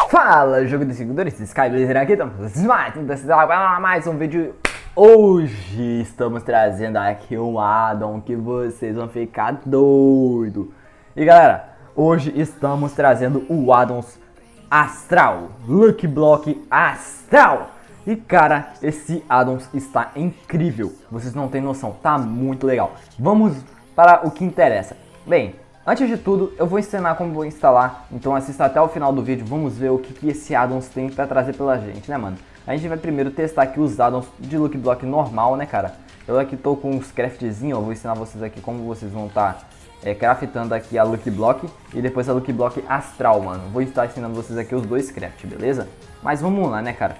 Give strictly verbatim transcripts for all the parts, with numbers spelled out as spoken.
Fala, jogo dos seguidores, Skyblazer aqui, estamos mais um vídeo. Hoje estamos trazendo aqui um addon que vocês vão ficar doido. E galera, hoje estamos trazendo o addons Astral, Lucky Block Astral. E cara, esse addon está incrível, vocês não têm noção, tá muito legal. Vamos para o que interessa. Bem, antes de tudo, eu vou ensinar como vou instalar, então assista até o final do vídeo, vamos ver o que, que esse addons tem pra trazer pela gente, né mano? A gente vai primeiro testar aqui os addons de Lucky Block normal, né cara? Eu aqui tô com uns craftzinhos, eu vou ensinar vocês aqui como vocês vão estar tá, é, craftando aqui a Lucky Block e depois a Lucky Block Astral, mano. Vou estar ensinando vocês aqui os dois craft, beleza? Mas vamos lá, né cara?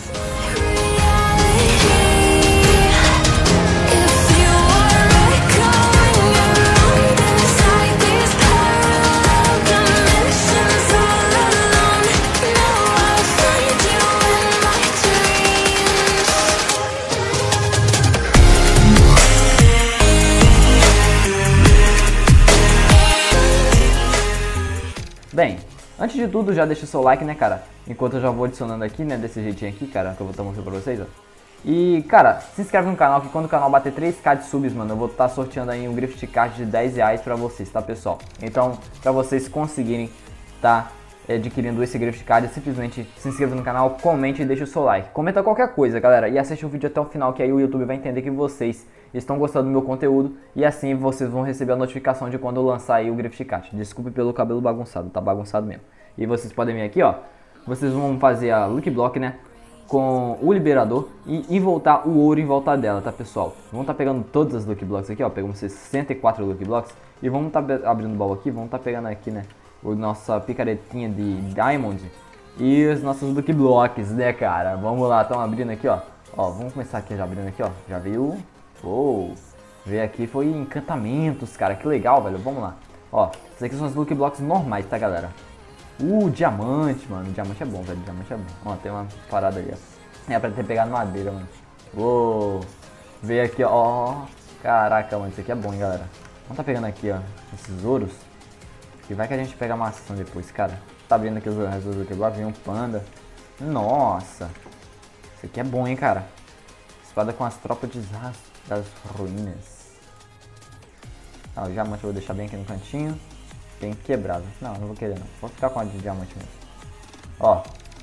Bem, antes de tudo já deixa o seu like, né cara, enquanto eu já vou adicionando aqui, né, desse jeitinho aqui, cara, que eu vou estar mostrando pra vocês, ó. E, cara, se inscreve no canal que quando o canal bater três K de subs, mano, eu vou estar sorteando aí um gift card de dez reais pra vocês, tá pessoal? Então, pra vocês conseguirem tá adquirindo esse gift card, simplesmente se inscreva no canal, comente e deixa o seu like. Comenta qualquer coisa, galera, e assiste o vídeo até o final, que aí o YouTube vai entender que vocês estão gostando do meu conteúdo e assim vocês vão receber a notificação de quando eu lançar aí o gift card. Desculpe pelo cabelo bagunçado, tá bagunçado mesmo. E vocês podem vir aqui, ó, vocês vão fazer a Lucky Block, né, com o liberador e, e voltar o ouro em volta dela, tá pessoal? Vamos estar tá pegando todas as Lucky Blocks aqui, ó, pegamos sessenta e quatro Lucky Blocks e vamos estar tá abrindo o baú aqui, vamos estar tá pegando aqui, né, a nossa picaretinha de Diamond e os nossos Lucky Blocks, né cara? Vamos lá, estamos abrindo aqui, ó, ó, vamos começar aqui já abrindo aqui, ó, já veio, oh, veio aqui, foi encantamentos, cara, que legal, velho, vamos lá, ó, esses aqui são os Lucky Blocks normais, tá galera? Uh, diamante, mano, diamante é bom, velho, diamante é bom, ó, tem uma parada ali, ó, é pra ter pegado madeira, mano, uou, veio aqui, ó, caraca, mano, isso aqui é bom, hein, galera, vamos tá pegando aqui, ó, esses ouros. E vai que a gente pega maçã depois, cara. Tá vendo aqui os restos do Lucky Block? Vem um panda. Nossa. Isso aqui é bom, hein, cara. Espada com as tropas de das ruínas. Ah, o diamante eu vou deixar bem aqui no cantinho. Bem quebrado. Não, não vou querer não. Vou ficar com a de diamante mesmo. Ó.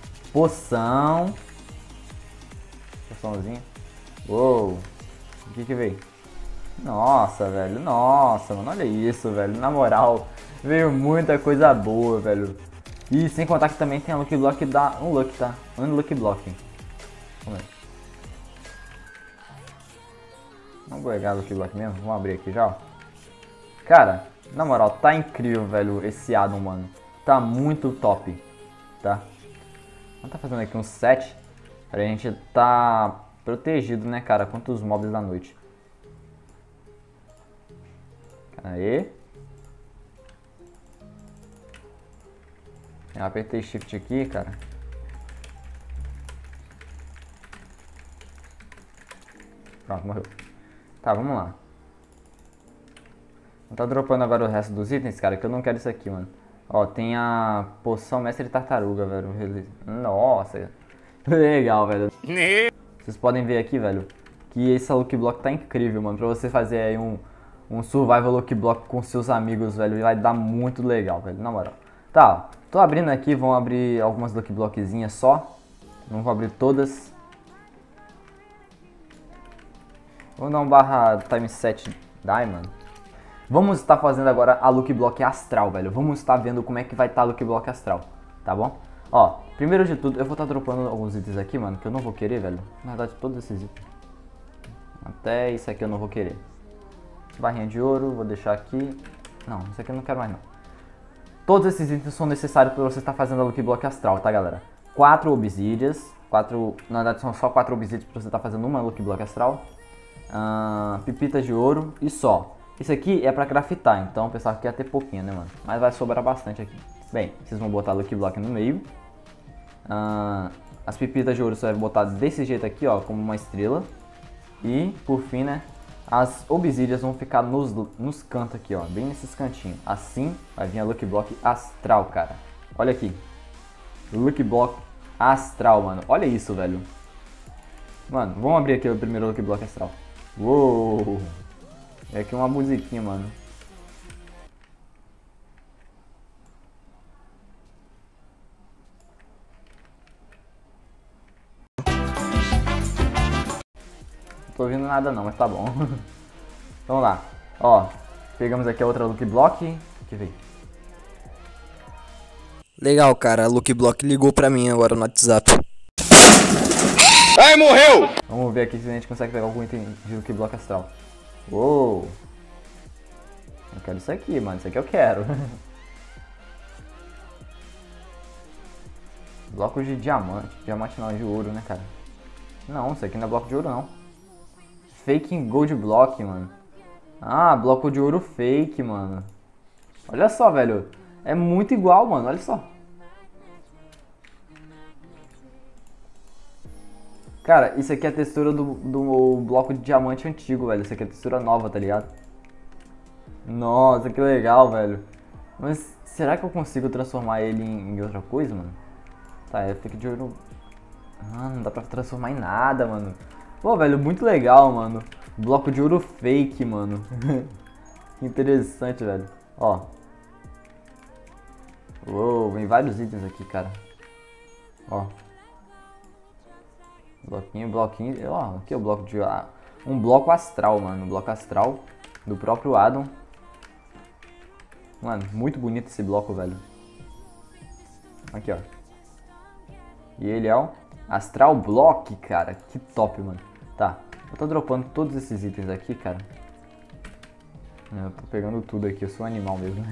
Poção. Poçãozinha. Uou. O que que veio? Nossa, velho. Nossa, mano. Olha isso, velho. Na moral. Veio muita coisa boa, velho. E sem contar que também tem a Lucky Block da um Lucky, tá? Um Lucky Block. Vamos ver. Vamos pegar a Lucky Block mesmo? Vamos abrir aqui já, ó. Cara, na moral, tá incrível, velho, esse addon, mano. Tá muito top, tá? Vamos tá fazendo aqui um set pra gente tá protegido, né, cara, contra os mobs da noite. Aê. Eu apertei shift aqui, cara. Pronto, morreu. Tá, vamos lá. Vou tá dropando agora o resto dos itens, cara, que eu não quero isso aqui, mano. Ó, tem a poção mestre tartaruga, velho. Nossa. Legal, velho. Vocês podem ver aqui, velho, que essa Lucky Block tá incrível, mano. Pra você fazer aí um, um survival Lucky Block com seus amigos, velho. Vai dar muito legal, velho, na moral. Tá, ó. Tô abrindo aqui, vamos abrir algumas Lucky Blockzinhas só. Não vou abrir todas. Vou dar um barra time set diamond. Vamos estar fazendo agora a Lucky Block Astral, velho. Vamos estar vendo como é que vai estar a Lucky Block Astral, tá bom? Ó, primeiro de tudo, eu vou estar dropando alguns itens aqui, mano, que eu não vou querer, velho. Na verdade, todos esses itens. Até isso aqui eu não vou querer. Barrinha de ouro, vou deixar aqui. Não, isso aqui eu não quero mais não. Todos esses itens são necessários para você estar fazendo a Lucky Block Astral, tá galera? Quatro obsidias, quatro, na verdade são só quatro obsidias para você estar fazendo uma Lucky Block Astral. Uh, pipitas de ouro e só. Isso aqui é para craftar, então o pessoal quer ter pouquinho, né mano? Mas vai sobrar bastante aqui. Bem, vocês vão botar a Lucky Block no meio. Uh, as pipitas de ouro você vai botar desse jeito aqui, ó, como uma estrela. E, por fim, né, as obsidias vão ficar nos, nos cantos aqui, ó, bem nesses cantinhos. Assim vai vir a Lucky Block Astral, cara. Olha aqui. Lucky Block Astral, mano. Olha isso, velho. Mano, vamos abrir aqui o primeiro Lucky Block Astral. Uou! É aqui uma musiquinha, mano. Não tô ouvindo nada não, mas tá bom. Vamos lá. Ó, pegamos aqui a outra Lucky Block. O que veio? Legal, cara. A Lucky Block ligou pra mim agora no WhatsApp. Ai, morreu! Vamos ver aqui se a gente consegue pegar algum item de Lucky Block Astral. Uou! Eu quero isso aqui, mano. Isso aqui eu quero. Blocos de diamante. Diamante não, de ouro, né, cara? Não, isso aqui não é bloco de ouro, não. Fake Gold Block, mano. Ah, bloco de ouro fake, mano. Olha só, velho. É muito igual, mano. Olha só. Cara, isso aqui é a textura do, do bloco de diamante antigo, velho. Isso aqui é a textura nova, tá ligado? Nossa, que legal, velho. Mas será que eu consigo transformar ele em, em outra coisa, mano? Tá, é fake de ouro. Ah, não dá pra transformar em nada, mano. Pô, velho, muito legal, mano. Bloco de ouro fake, mano. Que interessante, velho. Ó. Uou, vem vários itens aqui, cara. Ó. Bloquinho, bloquinho. Ó, aqui é o bloco de... Ah, um bloco astral, mano. Um bloco astral do próprio Adam. Mano, muito bonito esse bloco, velho. Aqui, ó. E ele é o Astral Block, cara. Que top, mano. Tá, eu tô dropando todos esses itens aqui, cara. Eu tô pegando tudo aqui, eu sou um animal mesmo.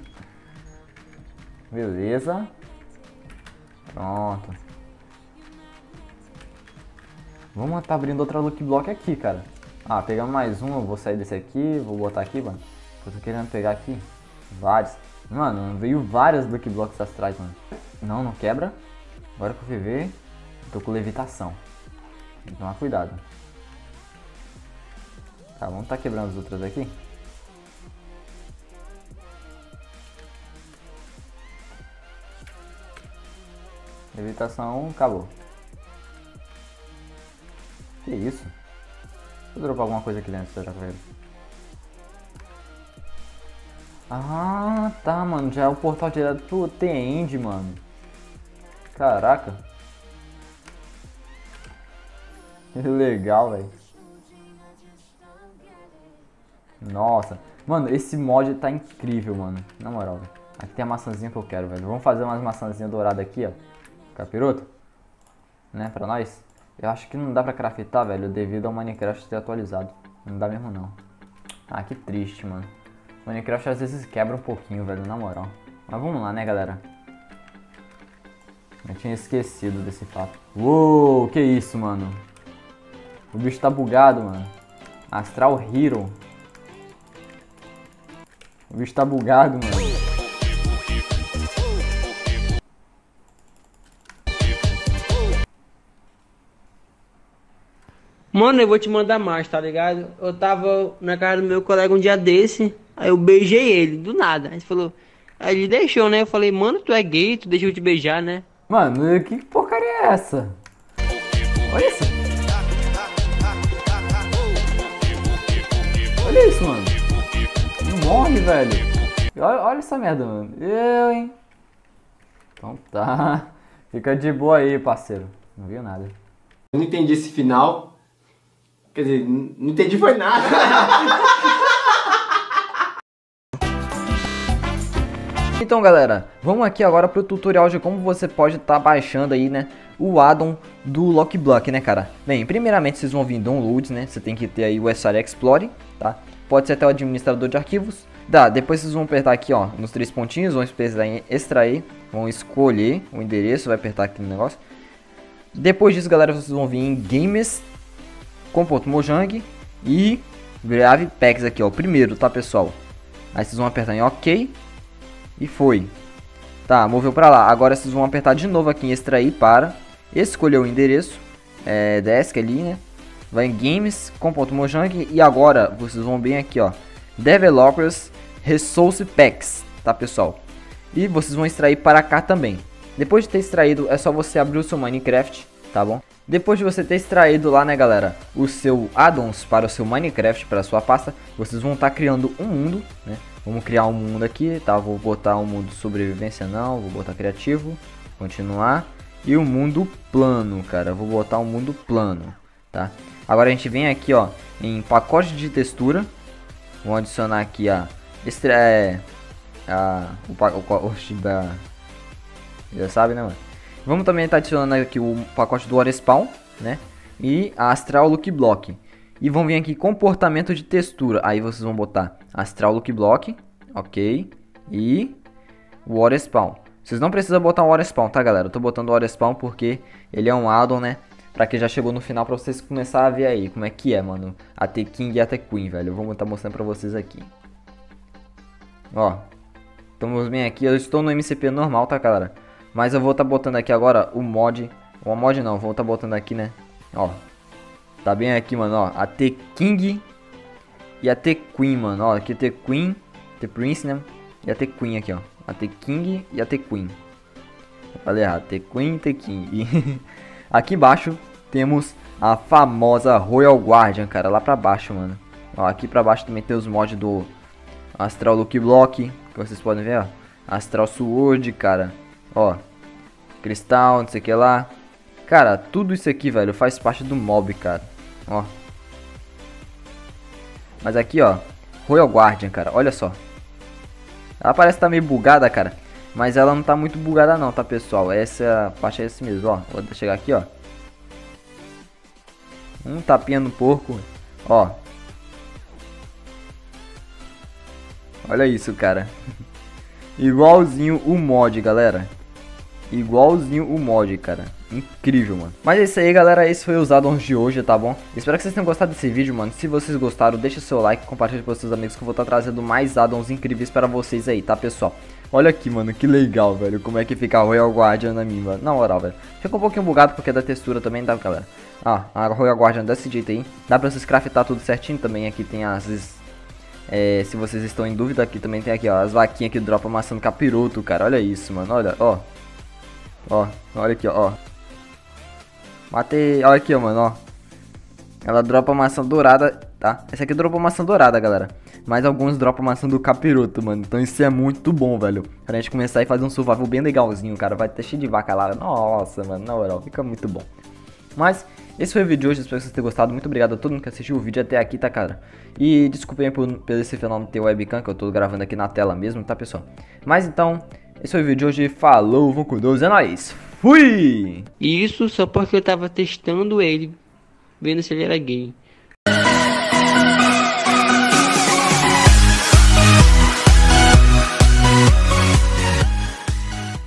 Beleza. Pronto. Vamos tá abrindo outra Lucky Block aqui, cara. Ah, pegamos mais um, eu vou sair desse aqui, vou botar aqui, mano. Eu tô querendo pegar aqui vários. Mano, veio várias Lucky Blocks astrais, mano. Não, não quebra. Agora que eu fui ver, eu tô com levitação. Tem que tomar cuidado. Tá, vamos tá quebrando as outras aqui. Levitação, acabou. Que isso? Deixa eu dropar alguma coisa aqui dentro, será que vai? Ah, tá, mano. Já é o portal direto pro The-End, mano. Caraca. Que legal, velho. Nossa. Mano, esse mod tá incrível, mano. Na moral, velho. Aqui tem a maçãzinha que eu quero, velho. Vamos fazer umas maçãzinhas douradas aqui, ó. Capiroto. Né, pra nós. Eu acho que não dá pra craftar, velho, devido ao Minecraft ter atualizado. Não dá mesmo, não. Ah, que triste, mano. O Minecraft às vezes quebra um pouquinho, velho, na moral. Mas vamos lá, né, galera. Eu tinha esquecido desse fato. Uou, que isso, mano. O bicho tá bugado, mano. Astral Hero. O bicho tá bugado, mano. Mano, eu vou te mandar mais, tá ligado? Eu tava na casa do meu colega um dia desse, aí eu beijei ele, do nada. Aí ele falou, aí ele deixou, né? Eu falei, mano, tu é gay, tu deixou eu te beijar, né? Mano, que porcaria é essa? Olha isso. Olha isso, mano. Não morre, velho. Olha, olha essa merda, mano. Eu, hein? Então tá. Fica de boa aí, parceiro. Não viu nada. Eu não entendi esse final. Quer dizer, não entendi foi nada. Então, galera, vamos aqui agora pro tutorial de como você pode estar tá baixando aí, né, o addon do Lucky Block, né, cara. Bem, primeiramente vocês vão vir em downloads, né, você tem que ter aí o S R Explorer, tá? Pode ser até o administrador de arquivos. Dá, depois vocês vão apertar aqui, ó, nos três pontinhos, vão apertar em extrair, vão escolher o endereço, vai apertar aqui no negócio. Depois disso, galera, vocês vão vir em Games, .mojang e Grave Packs aqui, ó, o primeiro, tá, pessoal? Aí vocês vão apertar em OK e foi. Tá, moveu pra lá. Agora vocês vão apertar de novo aqui em extrair para escolher o endereço, é, desk ali, né? Vai em Games, .mojang e agora vocês vão bem aqui, ó, Developers Resource Packs, tá, pessoal? E vocês vão extrair para cá também. Depois de ter extraído, é só você abrir o seu Minecraft, tá bom? Depois de você ter extraído lá, né, galera, o seu addons para o seu Minecraft, para a sua pasta, vocês vão estar criando um mundo, né? Vamos criar um mundo aqui, tá? Vou botar um mundo sobrevivência não, vou botar criativo, continuar. E o mundo plano, cara, vou botar um mundo plano, tá? Agora a gente vem aqui, ó, em pacote de textura. Vamos adicionar aqui a... Extra, é, a o, o, o, da, já sabe, né, mano? Vamos também estar adicionando aqui o pacote do Waterspawn, né? E a Astral Look Block. E vão vir aqui comportamento de textura. Aí vocês vão botar Astral Look Block, ok? E o Waterspawn. Vocês não precisam botar o Waterspawn, tá, galera? Eu tô botando o Waterspawn porque ele é um addon, né? Pra quem já chegou no final, pra vocês começarem a ver aí como é que é, mano. A The King e a The Queen, velho. Eu vou estar mostrando pra vocês aqui. Ó. Estamos bem aqui. Eu estou no M C P normal, tá, galera? Mas eu vou estar botando aqui agora o mod. O mod não, vou estar botando aqui, né? Ó. Tá bem aqui, mano, ó. A The King e a The Queen, mano. Ó, aqui a The Queen, The Prince, né? E a The Queen aqui, ó. A The King e a The Queen. Eu falei errado. The Queen e The King. Aqui embaixo temos a famosa Royal Guardian, cara. Lá pra baixo, mano. Ó, aqui pra baixo também tem os mods do Astral Look Block. Que vocês podem ver, ó. Astral Sword, cara. Ó. Cristal, não sei o que lá. Cara, tudo isso aqui, velho, faz parte do mob, cara. Ó. Mas aqui, ó. Royal Guardian, cara. Olha só. Ela parece que tá meio bugada, cara. Mas ela não tá muito bugada não, tá, pessoal? Essa parte é esse mesmo, ó. Vou chegar aqui, ó. Um tapinha no porco. Ó. Olha isso, cara. Igualzinho o mod, galera. Igualzinho o mod, cara. Incrível, mano. Mas é isso aí, galera. Esse foi os addons de hoje, tá bom? Espero que vocês tenham gostado desse vídeo, mano. Se vocês gostaram, deixa seu like, compartilha com seus amigos, que eu vou estar trazendo mais addons incríveis para vocês aí, tá, pessoal? Olha aqui, mano, que legal, velho. Como é que fica a Royal Guardian na minha, mano. Na moral, velho. Fica um pouquinho bugado porque é da textura também, tá, galera? Ah, a Royal Guardian desse jeito aí. Dá pra vocês craftar tudo certinho também. Aqui tem as... É, se vocês estão em dúvida, aqui também tem aqui, ó. As vaquinhas que dropam maçã do capiroto, cara. Olha isso, mano. Olha, ó. Ó, olha aqui, ó. Matei, olha aqui, ó, mano, ó. Ela dropa maçã dourada, tá? Essa aqui dropa maçã dourada, galera. Mas alguns dropam maçã do capiroto, mano. Então isso é muito bom, velho. Pra gente começar e fazer um survival bem legalzinho, cara. Vai ter cheio de vaca lá. Nossa, mano, na moral, fica muito bom. Mas esse foi o vídeo de hoje, espero que vocês tenham gostado. Muito obrigado a todo mundo que assistiu o vídeo até aqui, tá, cara? E desculpem por, por esse fenômeno ter webcam, que eu tô gravando aqui na tela mesmo, tá, pessoal? Mas então, esse foi o vídeo de hoje. Falou, vão com Deus, é nóis. Fui! Isso só porque eu tava testando ele, vendo se ele era gay.